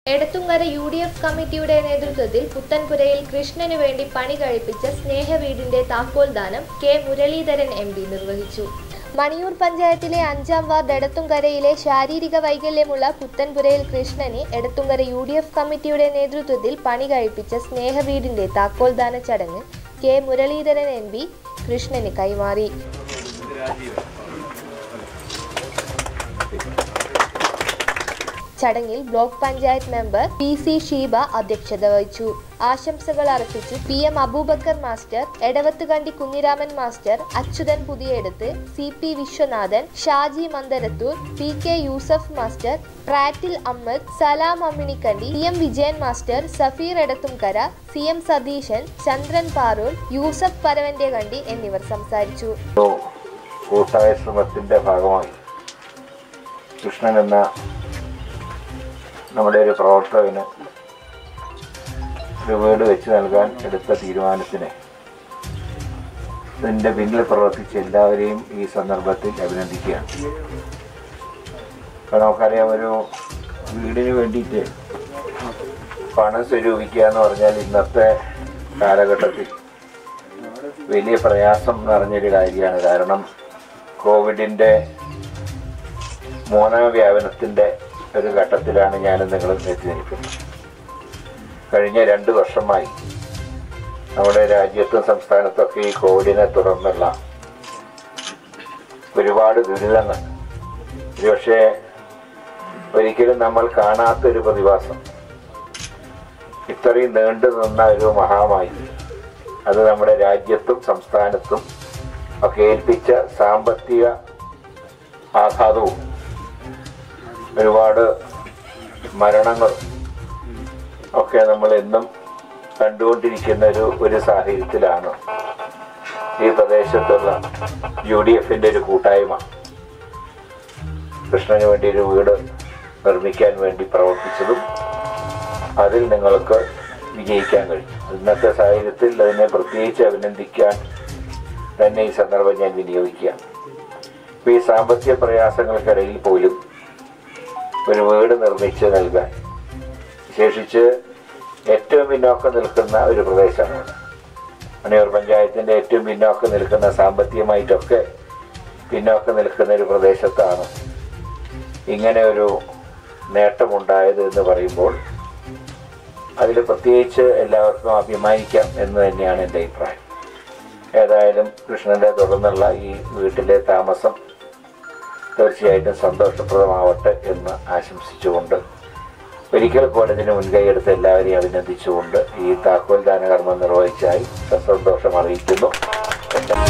Edathumkara UDF കമ്മിറ്റിയുടെ നേതൃത്വത്തിൽ പുത്തൻപുരയിൽ കൃഷ്ണനു വേണ്ടി പണി കഴിപ്പിച്ച സ്നേഹവീടിന്റെ താക്കോൽദാനം കെ മുരളീധരൻ MP നിർവഹിച്ചു. മണിയൂർ പഞ്ചായത്തിലെ 5-ാം വാർഡ് എടത്തുങ്കരയിലെ ശാരീരിക വൈകല്യമുള്ള പുത്തൻപുരയിൽ കൃഷ്ണന് എടത്തുങ്കര UDF കമ്മിറ്റിയുടെ നേതൃത്വത്തിൽ പണി കഴിപ്പിച്ച സ്നേഹവീടിന്റെ താക്കോൽദാന ചടങ്ങ് കെ മുരളീധരൻ MP കൃഷ്ണന് കൈമാറി. ചടങ്ങിൽ block panchayat member PC Sheeba അധ്യക്ഷത വഹിച്ചു. ആശംസകൾ അർപ്പിച്ച് PM Abubakar master, Edavathukandi Kunhiraman master, Achuthan Puthiyedath, CP Viswanathan, Shaji Mandarathur, PK Yusuf master, Prattil Ahmed, Salam Amminikandi, CM Vijayan master, Safeer Edathumkara, CM Satheesan, Chandran Paroor, Yusuf Paravantekandi എന്നിവർ സംസാരിച്ചു. കൂട്ടായ ശ്രമത്തിന്റെ ഭാഗമായി കൃഷ്ണൻ എന്ന നമ്മുടെ ഒരു പ്രവർത്തകന് ഒരു വീട് വെച്ച് നൽകാൻ എടുത്ത തീരുമാനത്തിന് ഇതിൻ്റെ പിന്നിൽ പ്രവർത്തിച്ച എല്ലാവരെയും ഈ സന്ദർഭത്തിൽ അഭിനന്ദിക്കുകയാണ്. അപ്പോൾ നമുക്കറിയാം, ഒരു വീടിന് വേണ്ടിയിട്ട് പണം സ്വരൂപിക്കുക എന്ന് പറഞ്ഞാൽ ഇന്നത്തെ കാലഘട്ടത്തിൽ വലിയ പ്രയാസം നിറഞ്ഞൊരു കാര്യമാണ്. കാരണം കോവിഡിൻ്റെ 3ാം വ്യാപനത്തിൻ്റെ ഒരു ഘട്ടത്തിലാണ് ഞാനും നിങ്ങളും എത്തി നിൽക്കുന്നത്. കഴിഞ്ഞ 2 വർഷമായി നമ്മുടെ രാജ്യത്തും സംസ്ഥാനത്തൊക്കെ ഈ കോവിഡിനെ തുടർന്നുള്ള ഒരുപാട് ദുരിതങ്ങൾ, ഒരുപക്ഷെ ഒരിക്കലും നമ്മൾ കാണാത്തൊരു പ്രതിഭാസം, ഇത്രയും നീണ്ടു നിന്ന ഒരു മഹാമാരി, അത് നമ്മുടെ രാജ്യത്തും സംസ്ഥാനത്തും ഒക്കെ ഏൽപ്പിച്ച സാമ്പത്തിക ആഘാതവും ഒരുപാട് മരണങ്ങളും ഒക്കെ നമ്മൾ എന്നും കണ്ടുകൊണ്ടിരിക്കുന്ന ഒരു സാഹചര്യത്തിലാണ് ഈ പ്രദേശത്തുള്ള UDFന്റെ ഒരു കൂട്ടായ്മ കൃഷ്ണന് വേണ്ടി ഒരു വീട് നിർമ്മിക്കാൻ വേണ്ടി പ്രവർത്തിച്ചതും അതിൽ നിങ്ങൾക്ക് വിജയിക്കാൻ കഴിഞ്ഞു. ഇന്നത്തെ സാഹചര്യത്തിൽ അതിനെ പ്രത്യേകിച്ച് അഭിനന്ദിക്കാൻ തന്നെ ഈ സന്ദർഭം ഞാൻ വിനിയോഗിക്കുകയാണ്. ഇപ്പോൾ ഈ സാമ്പത്തിക പ്രയാസങ്ങൾക്കിടയിൽ പോലും ഒരു വീട് നിർമ്മിച്ച് നൽകാൻ, വിശേഷിച്ച് ഏറ്റവും പിന്നോക്കം നിൽക്കുന്ന ഒരു പ്രദേശമാണ് മണിയൂർ പഞ്ചായത്തിൻ്റെ ഏറ്റവും പിന്നോക്കം നിൽക്കുന്ന, സാമ്പത്തികമായിട്ടൊക്കെ പിന്നോക്കം നിൽക്കുന്ന ഒരു പ്രദേശത്താണ് ഇങ്ങനെ ഒരു നേട്ടമുണ്ടായത് എന്ന് പറയുമ്പോൾ അതിൽ പ്രത്യേകിച്ച് എല്ലാവർക്കും അഭിമാനിക്കാം എന്ന് തന്നെയാണ് എൻ്റെ അഭിപ്രായം. ഏതായാലും കൃഷ്ണൻ്റെ തുടർന്നുള്ള ഈ വീട്ടിലെ താമസം തീർച്ചയായിട്ടും സന്തോഷപ്രദമാവട്ടെ എന്ന് ആശംസിച്ചുകൊണ്ട് ഒരിക്കൽ കൂടെ ഇതിന് മുൻകൈയെടുത്ത് എല്ലാവരെയും അഭിനന്ദിച്ചുകൊണ്ട് ഈ താക്കോൽദാന കർമ്മം നിർവഹിച്ചായി സന്തോഷം അറിയിക്കുന്നു.